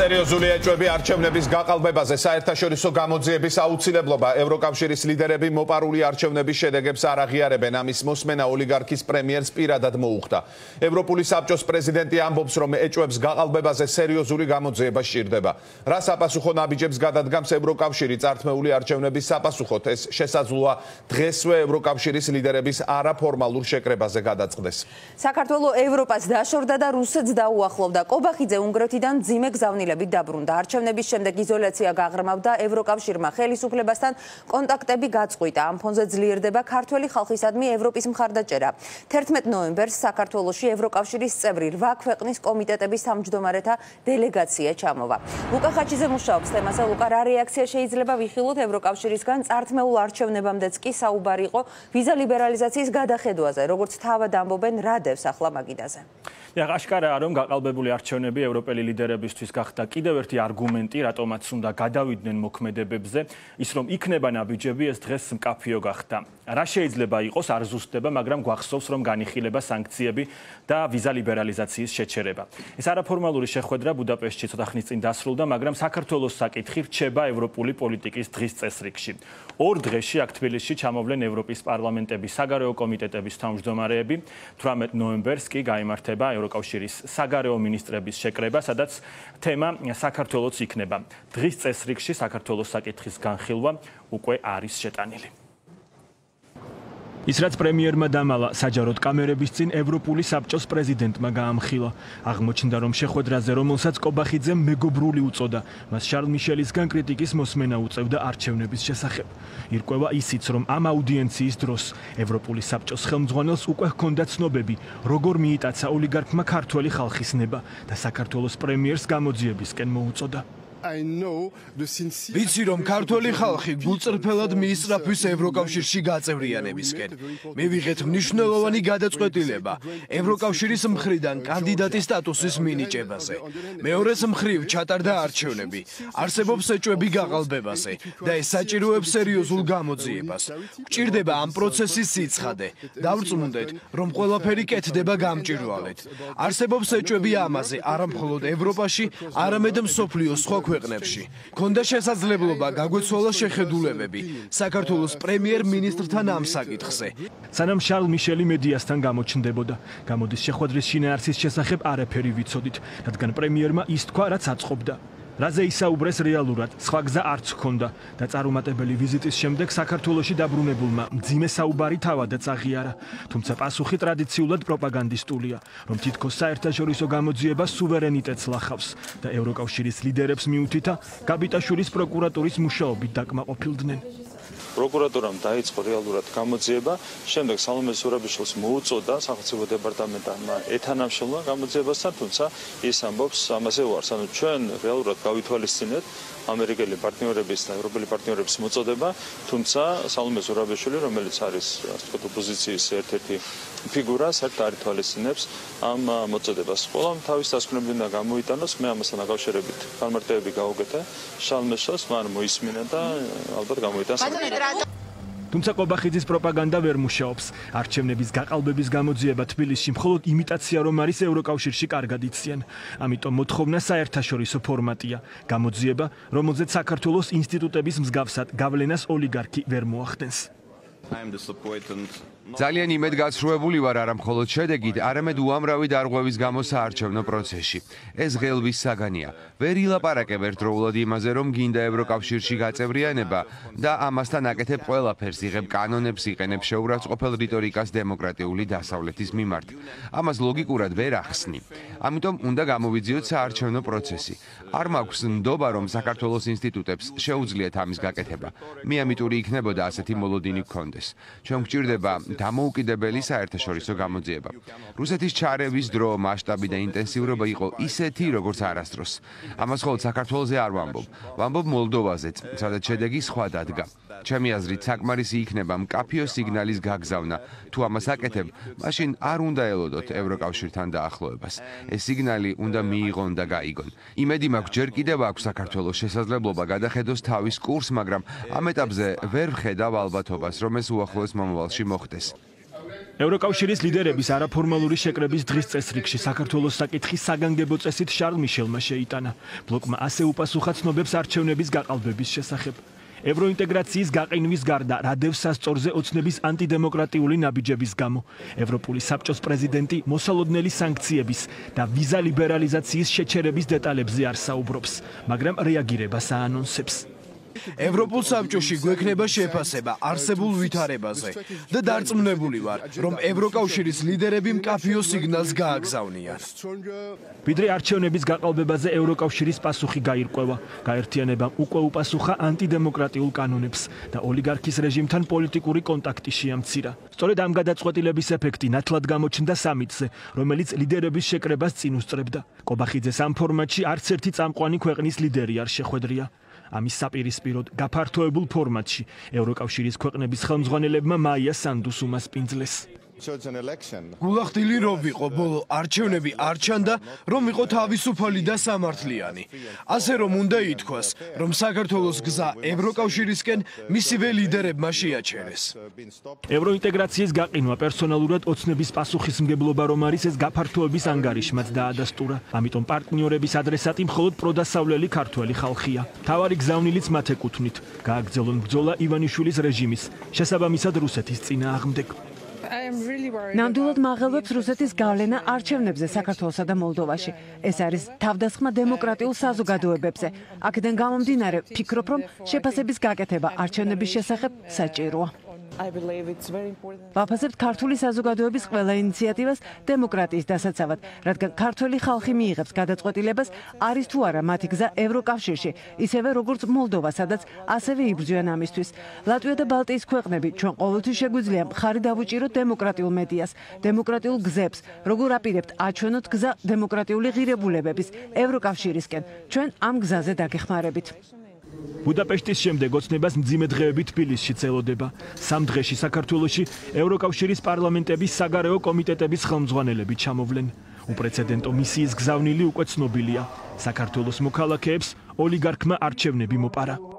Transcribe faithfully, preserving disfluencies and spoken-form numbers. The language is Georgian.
სერიოზული ეჭვები არჩევნების გაყალბებაზე საერთაშორისო გამოძიების აუცილებლობა ევროკავშირის ლიდერები მოპარული არჩევნების შედეგებს არ აღიარებენ ამის მოსმენა ოლიგარქის პრემიერს პირადად მოუხდა ევროპული საბჭოს პრეზიდენტი ამბობს რომ ეჭვებს გაყალბებაზე სერიოზული გამოძიება სჭირდება რა საპასუხო ნაბიჯებს გადადგამს ევროკავშირი წართმეული არჩევნების საპასუხოდ ეს შესაძლოა დღესვე ევროკავშირის ლიდერების არაფორმალურ შეკრებაზე გადაწყდეს საქართველოს ევროპას დაშორდა და რუსეთს დაუახლოვდა კობახიძე უნგრეთიდან ძიმე გზავნილებით დაბრუნდა არჩევნების შემდეგ იზოლაცია გაღრმავდა ევროკავშირმა ხელისუფლებასთან კონტაქტები გაწყვიტა ამ ფონზე ძლიერდება ქართველი ხალხისადმი ევროპის მხარდაჭერა თერთმეტ ნოემბერს საქართველოში ევროკავშირის წევრი რვა ქვეყნის კომიტეტების თავმჯდომარეთა დელეგაცია ჩამოვა ლუკა ხაჩიძე მუშაობს თემაზე ლუკა რა რეაქცია შეიძლება ვიხილოთ ევროკავშირისგან წართმეულ არჩევნებამდეც კი საუბარი იყო ვიზა ლიბერალიზაციის გადახედვაზე როგორც თავად ამბობენ რა დევს ახლა მაგიდაზე აშკარაა რომ გაყალბებული არჩევნები ევროპელი ლიდერებისთვის გახდა კიდევ ერთი არგუმენტი, რატომაც უნდა გადავიდნენ მოქმედებებზე, ის რომ იქნება ნაბიჯები, ეს დღეს მკაფიო გახდა. რა შეიძლება იყოს არ ზუსტდება, მაგრამ გვახსოვს რომ განიხილება სანქციები და ვიზა ლიბერალიზაციის შეჩერება. ეს არაფორმალური შეხვედრა ბუდაპეშტში ცოტა ხნის წინ დასრულდა, მაგრამ საქართველოს საკითხი რჩება ევროპული პოლიტიკის დღის წესრიგში. ორ დღეში აქ თბილისში ჩამოვლენ ევროპის პარლამენტების საგარეო კომიტეტების თავმჯდომარეები, თვრამეტ ნოემბერს კი გაიმართება ევროკავშირის საგარეო მინისტრების შეკრება, სადაც თემა საქართველოს იქნება. დღის წესრიგში საქართველოს საკითხის განხილვა უკვე არის შეტანილი. ის რაც პრემიერმა დამალა საჯაროდ კამერების წინ ევროპული საბჭოს პრეზიდენტმა გაამხილა. აღმოჩნდა რომ შეხვედრაზე რომელსაც კობახიძემ მეგობრული უწოდა, მას შარლ მიშელისგან კრიტიკის მოსმენა უწევდა არჩევნების შესახებ. ირკვევა ისიც რომ ამ აუდიენციის დროს ევროპული საბჭოს ხელმძღვანელს უკვე ჰქონდა ცნობები, როგორ მიიტაცა ოლიგარქმა ქართველი ხალხის ნება და საქართველოს პრემიერს გამოძიებისკენ მოუწოდა. ვიცი რომ ქართველი ხალხი გულწრფელად მიისწრაფვის ევროკავშირში გაწევრიანებისკენ. მივიღეთ მნიშვნელოვანი გადაწყვეტილება ევროკავშირის მხრიდან კანდიდატის სტატუსის მინიჭებაზე. მეორეს მხრივ ჩატარდა არჩევნები. არსებობს ეჭვები გაყალბებაზე და ეს საჭიროებს სერიოზულ გამოძიებას. გვჭირდება ამ პროცესის სიცხადე. დავწმუნდეთ, რომ ყველაფერი კეთდება გამჭვირვალედ. არსებობს ეჭვები ამაზე არა მხოლოდ ევროპაში, არამედ მსოფლიოს სხვა ქვეყნებში. ქონდა შესაძლებლობა გაგვეცვალა შეხედულებები საქართველოს პრემიერ-მინისტრთან ამ საკითხზე. სანამ შარლ მიშელი მედიასთან გამოჩნდებოდა, გამოდის შეხვედრის შინაარსის შესახებ არაფერი ვიცოდით, რადგან პრემიერმა ის თქვა, რაც აწყობდა. რაზე ისაუბრეს რეალურად, სხვა გზა არც ჰქონდა და წარუმატებელი ვიზიტის შემდეგ საქართველოში დაბრუნებულმა მძიმე საუბარი თავადაც აღიარა. თუმცა პასუხი ტრადიციულად პროპაგანდისტულია, რომ თითქოს საერთაშორისო გამოძიება სუვერენიტეტს ლახავს და ევროკავშირის ლიდერებს მიუთითა გაბიტაშვილის პროკურატურის მუშაობით დაკმაყოფილდნენ. პროკურატურამ დაიწყო რეალურად გამოძიება, შემდეგ სალომე ზურაბიშვილს მოუწოდა სახელმწიფო დეპარტამენტთან ეთანამშრომლობა გამოძიებასთან, თუმცა ის ამბობს ამაზე უარს. ანუ ჩვენ რეალურად გავითვალისწინეთ ამერიკელი პარტნიორების და ევროპელი პარტნიორების მოწოდება, თუმცა სალომე ზურაბიშვილი, რომელიც არის ასე ვთქვათ ოპოზიციის ერთ-ერთი ფიგურა, საერთოდ არ ითვალისწინებს ამ მოწოდებას. ყველამ თავის დასკვნები უნდა გამოიტანოს, მე ამასთან დაკავშირებით განმარტებები გავუკეთე შალმეშას, მან მოისმინა და ალბათ გამოიტანს. თუმცა კობახიძის პროპაგანდა ვერ მუშაობს. არჩევნების გაყალბების გამოძიება თბილისში მხოლოდ იმიტაცია რომ არის ევროკავშირში კარგად იციან. ამიტომ მოთხოვნა საერთაშორისო ფორმატია. გამოძიება, რომელზეც საქართველოს ინსტიტუტების მსგავსად გავლენას ოლიგარქი ვერ მოახდენს. ძალიან იმედგაცრუებული ვარ არა მხოლოდ შედეგით, არამედ უამრავი დარღვევის გამო საარჩევნო პროცესში. ეს ღელვის საგანია. ვერ ილაპარაკებ ერთდროულად იმაზე, რომ გინდა ევროკავშირში გაწევრიანება და ამასთან აკეთებ ყველაფერს, იღებ კანონებს, იყენებ შეურაცხყოფელ რიტორიკას დემოკრატიული დასავლეთის მიმართ. ამას ლოგიკურად ვერ ახსნი. ამიტომ უნდა გამოვიძიოთ საარჩევნო პროცესი. არ მაქვს ნდობა, რომ საქართველოს ინსტიტუტებს შეუძლიათ ამის გაკეთება. მიამიტური იქნებოდა ასეთი მოლოდინი გქონდეს. ჩვენ გვჭირდება დამოუკიდებელი საერთაშორისო გამოძიება. რუსეთის ჩარევის დრო, მასშტაბი და ინტენსიურობა იყო ისეთი, როგორც არასდროს. ამას მხოლოდ საქართველოზე არ ვამბობ, ვამბობ მოლდოვაზეც, სადაც შედეგი სხვა დადგა. ჩემი აზრით, საკმარისი იქნება მკაფიო სიგნალის გაგზავნა. თუ ამას აკეთებ, მაშინ არ უნდა ელოდოთ ევროკავშირთან დაახლოებას. ეს სიგნალი უნდა მიიღონ და გაიგონ. იმედი მაქვს, ჯერ კიდევ აქვს საქართველოს შესაძლებლობა გადახედოს თავის კურსს, მაგრამ ამ ეტაპზე ვერ ვხედავ ალბათობას, რომ ეს უახლოეს მომავალში მოხდეს. ევროკავშირის ლიდერების არაფორმალური შეკრების დღის წესრიგში საქართველოს საკითხი საგანგებო წესით შარლ მიშელმა შეიტანა. ბლოკმა ასე უპასუხა ცნობებს არჩევნების გაყალბების შესახებ. ევროინტეგრაციის გაყინვის გარდა რადევს სასწორზე ოცნების ანტიდემოკრატიული ნაბიჯების გამო. ევროპული საბჭოს პრეზიდენტი მოსალოდნელი სანქციების და ვიზა ლიბერალიზაციის შეჩერების დეტალებზე არ საუბრობს, მაგრამ რეაგირებას აანონსებს. ევროპულ საბჭოში გვექნება შეფასება არსებულ ვითარებაზე და დარწმუნებული ვარ, რომ ევროკავშირის ლიდერები მკაფიო სიგნალს გააგზავნიან. ვიდრე არჩევნების გაყალბებაზე ევროკავშირის პასუხი გაირკვევა, გაერთიანებამ უკვე უპასუხა ანტიდემოკრატიულ კანონებს და ოლიგარქის რეჟიმთან პოლიტიკური კონტაქტი შეამცირა. სწორედ ამ გადაწყვეტილების ეფექტი ნათლად გამოჩნდა სამიტზე, რომელიც ლიდერების შეკრებას წინ უსწრებდა. კობახიძეს ამ ფორმატში არც ერთი წამყვანი ქვეყნის ლიდერი არ შეხვედრია. ამის საპირისპიროდ გაფართოებულ ფორმატში ევროკავშირის ქვეყნების ხელმძღვანელებმა მაია სანდუს უმასპინძლეს. გულახდილი რომ ვიყო ბოლო არჩევნები არ ჩანდა, რომ იყო თავისუფალი და სამართლიანი. ასე რომ უნდა ითქვას, რომ საქართველოს გზა ევროკავშირისკენ მისივე ლიდერებმა შეაჩერეს. ევროინტეგრაციის გაყინვა პერსონალურად ოცნების პასუხისმგებლობა რომ არის, ეს გაფართოების ანგარიშმაც დაადასტურა. ამიტომ პარტნიორების ადრესატი მხოლოდ პროდასავლელი ქართველი ხალხია. მთავარი გზავნილიც მათ ეკუთვნით. გააგრძელონ ბრძოლა ივანიშვილის რეჟიმის, შესაბამისად რუსეთის წინააღმდეგ. ნამდვილად მაღელვებს რუსეთის გავლენა არჩევნებზე საქართველოსა და მოლდოვაში. ეს არის თავდასხმა დემოკრატიულ საზოგადოებებზე. აქედან გამომდინარე, ვფიქრობ, რომ შეფასების გაკეთება არჩევნების შესახებ საჭიროა. ვაფასებთ ქართული საზოგადოების ყველა ინიციატივას დემოკრატიის დასაცავად, რადგან ქართველი ხალხი მიიღებს გადაწყვეტილებას, არის თუ არა მათი გზა ევროკავშირში, ისევე როგორც მოლდოვა, სადაც ასევე იბრძვიან ამისთვის. ლატვია და ბალტიის ქვეყნები ჩვენ ყოველთვის შეგვიძლია მხარი დავუჭიროთ დემოკრატიულ მედიას, დემოკრატიულ გზებს, როგორ აპირებთ აჩვენოთ გზა დემოკრატიული ღირებულებების ევროკავშირისკენ. ჩვენ ამ გზაზე დაგეხმარებით. ბუდაპეშტის შემდეგ ოცნებას მძიმე დღეები თბილისშიც ელოდება. სამ დღეში საქართველოში ევროკავშირის პარლამენტების საგარეო კომიტეტების ხელმძღვანელები ჩამოვლენ. უპრეცედენტო მისიის გზავნილი უკვე ცნობილია. საქართველოს მოქალაქეებს ოლიგარქმა არჩევნები მოპარა.